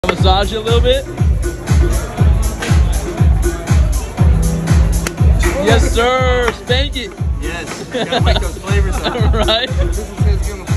Massage it a little bit. Yes, sir. Spank it. Yes. Gotta make those flavors up. Right. This is his